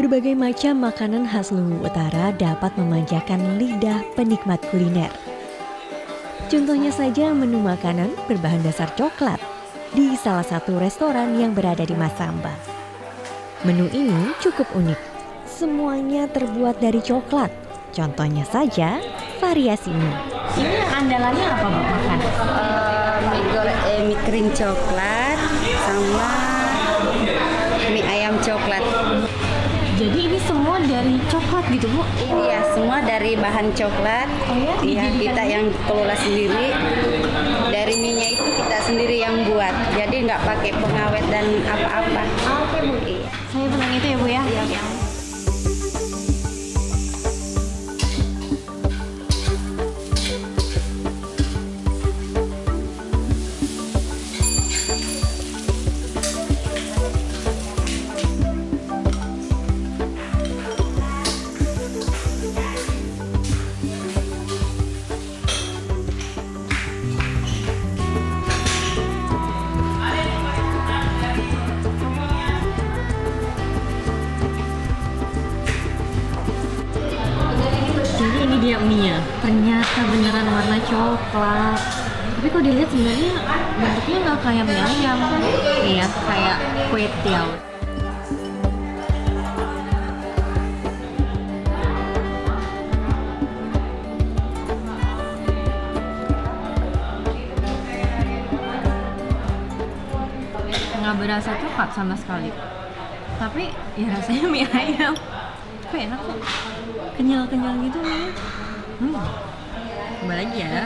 Berbagai macam makanan khas Luwu Utara dapat memanjakan lidah penikmat kuliner. Contohnya saja menu makanan berbahan dasar coklat di salah satu restoran yang berada di Masamba. Menu ini cukup unik. Semuanya terbuat dari coklat. Contohnya saja variasi mie. Ini andalannya apa Mbak makan? Mie kering coklat sama mie ayam coklat. Jadi ini semua dari coklat gitu Bu? Iya, semua dari bahan coklat. Oh ya? Iya, kita yang kelola sendiri. Dari minyak itu kita sendiri yang buat. Jadi nggak pakai pengawet dan apa-apa. Oke Bu. Iya. Saya pesan itu ya Bu ya? Iya. Dia mie-nya ternyata beneran warna coklat, tapi kalau dilihat sebenarnya bentuknya nggak kayak mie ayam, ya kayak kue tiaw. Nggak berasa coklat sama sekali, tapi ya rasanya mie ayam. Tapi enak kok, kenyal-kenyal gitu nih. Coba lagi ya.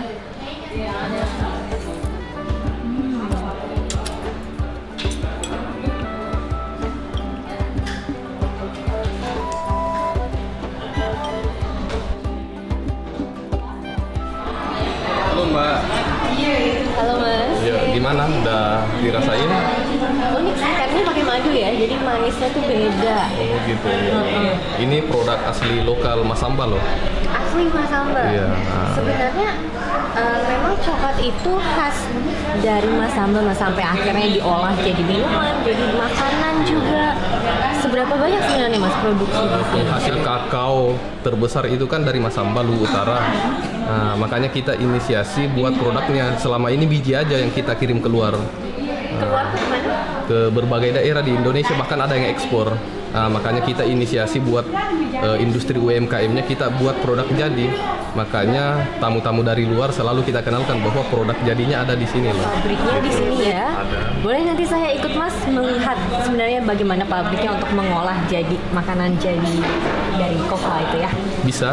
Halo Mbak. Halo Mas. Ya, gimana? Udah dirasain? Unik sih, karena pakai madu ya, jadi manisnya tuh beda. Oh gitu. Ini produk asli lokal Masamba loh. Asli Masamba. Iya. Sebenarnya memang coklat itu khas dari Masamba sampai akhirnya diolah jadi minuman, jadi makanan juga. Seberapa banyak sebenarnya Mas produksi di sini? Hasil kakao terbesar itu kan dari Masamba, Luwu Utara. Nah, makanya kita inisiasi buat produknya. Selama ini biji aja yang kita kirim keluar. Keluar ke mana? Ke berbagai daerah di Indonesia, bahkan ada yang ekspor. Nah, makanya kita inisiasi buat industri UMKM-nya kita buat produk jadi. Makanya tamu-tamu dari luar selalu kita kenalkan bahwa produk jadinya ada di sini loh. Pabriknya di sini ya. Ada. Boleh nanti saya ikut Mas melihat sebenarnya bagaimana pabriknya untuk mengolah jadi makanan jadi dari kokoa itu ya. Bisa.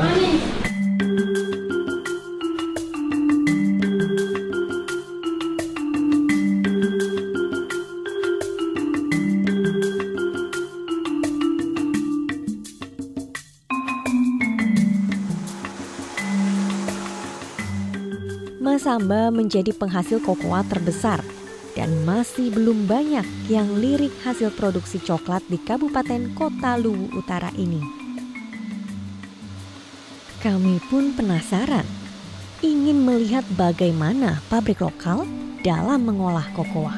Masamba menjadi penghasil kokoa terbesar dan masih belum banyak yang lirik hasil produksi coklat di Kabupaten Kota Luwu Utara ini. Kami pun penasaran, ingin melihat bagaimana pabrik lokal dalam mengolah kokoa.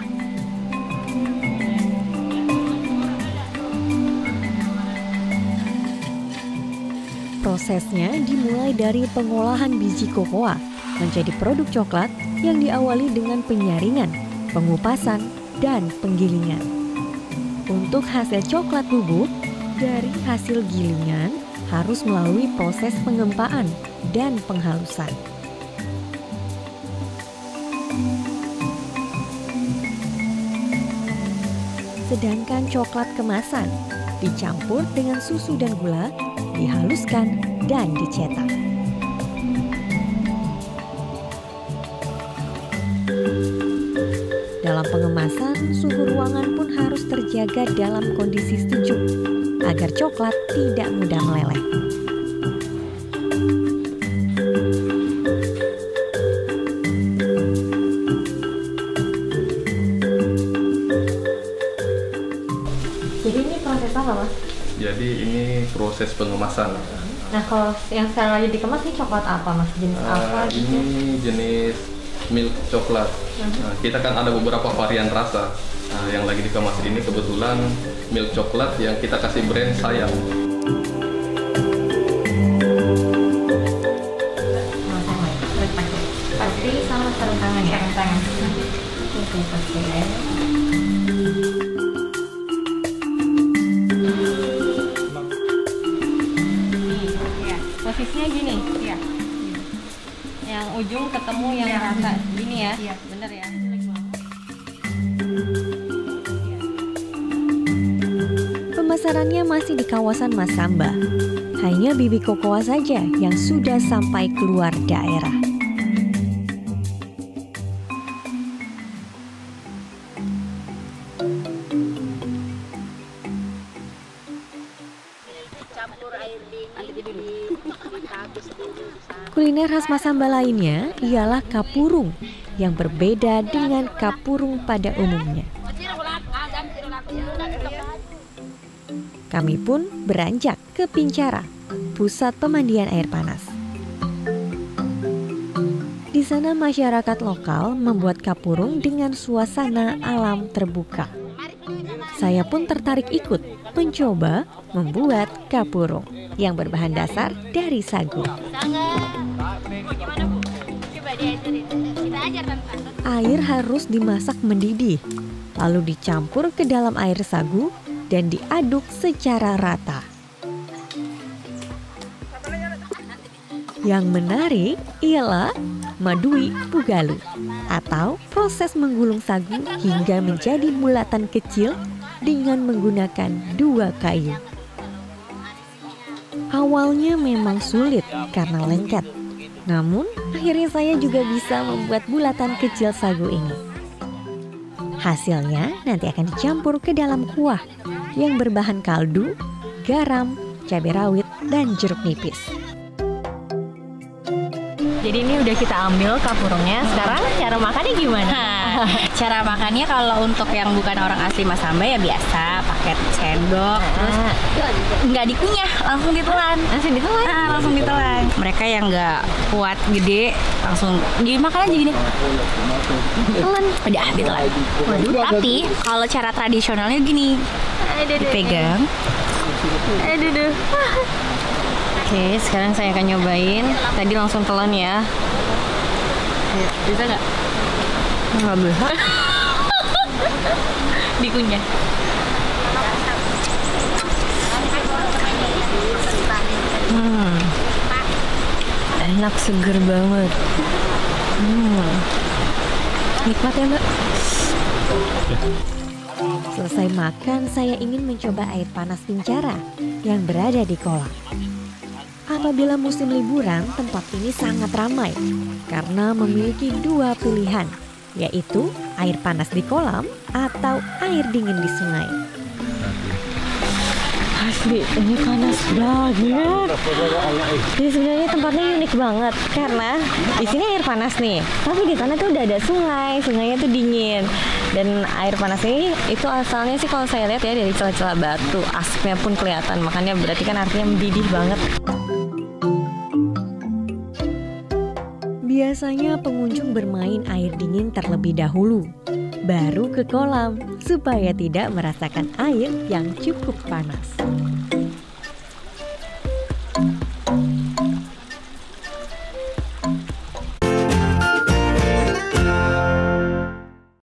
Prosesnya dimulai dari pengolahan biji kokoa menjadi produk coklat yang diawali dengan penyaringan, pengupasan, dan penggilingan. Untuk hasil coklat bubuk, dari hasil gilingan harus melalui proses pengempaan dan penghalusan. Sedangkan coklat kemasan dicampur dengan susu dan gula, dihaluskan dan dicetak. Dalam pengemasan, suhu ruangan pun harus terjaga dalam kondisi sejuk agar coklat tidak mudah meleleh. Jadi ini proses apa, Mas? Jadi ini proses pengemasan. Nah, kalau yang sekarang lagi dikemas ini coklat apa, Mas? Jenis apa? Ini jenis milk coklat. Nah, kita kan ada beberapa varian rasa. Nah, yang lagi dikemas ini kebetulan milk coklat yang kita kasih brand Sayang. Pasti sama sarung tangan ya? Sarung tangan. Oke, pasti ya. Posisinya gini, ya. Yang ujung ketemu yang rata, gini ya, bener ya. Pemasarannya masih di kawasan Masamba. Hanya bibit kokoa saja yang sudah sampai keluar daerah. Kuliner khas Masamba lainnya ialah kapurung yang berbeda dengan kapurung pada umumnya. Kami pun beranjak ke Pincara, pusat pemandian air panas. Di sana masyarakat lokal membuat kapurung dengan suasana alam terbuka. Saya pun tertarik ikut mencoba membuat kapurung yang berbahan dasar dari sagu. Air harus dimasak mendidih, lalu dicampur ke dalam air sagu dan diaduk secara rata. Yang menarik ialah madui pugalu atau proses menggulung sagu hingga menjadi bulatan kecil dengan menggunakan 2 kayu. Awalnya memang sulit karena lengket, namun akhirnya saya juga bisa membuat bulatan kecil sagu ini. Hasilnya nanti akan dicampur ke dalam kuah yang berbahan kaldu, garam, cabai rawit, dan jeruk nipis. Jadi ini udah kita ambil kapurungnya, sekarang cara makannya gimana? Cara makannya kalau untuk yang bukan orang asli Masamba ya biasa pakai sendok, terus nggak dikunyah, langsung ditelan. Langsung ditelan. Mereka yang nggak kuat gede langsung dimakan aja gini. Telan, udah ditelan. Tapi kalau cara tradisionalnya gini, dipegang. Oke, sekarang saya akan nyobain. Tadi langsung telan ya. Bisa nggak? Nggak bisa. Dikunyah. Enak, seger banget. Nikmat ya, Mbak. Selesai makan, saya ingin mencoba air panas Pincara yang berada di kolam. Apabila musim liburan, tempat ini sangat ramai karena memiliki 2 pilihan, yaitu air panas di kolam atau air dingin di sungai. Asli, ini panas banget. Jadi sebenarnya tempatnya unik banget karena di sini air panas nih, tapi di sana tuh udah ada sungai, sungainya tuh dingin. Dan air panas ini itu asalnya sih kalau saya lihat ya dari celah-celah batu, asapnya pun kelihatan, makanya berarti kan artinya mendidih banget. Biasanya pengunjung bermain air dingin terlebih dahulu, baru ke kolam supaya tidak merasakan air yang cukup panas.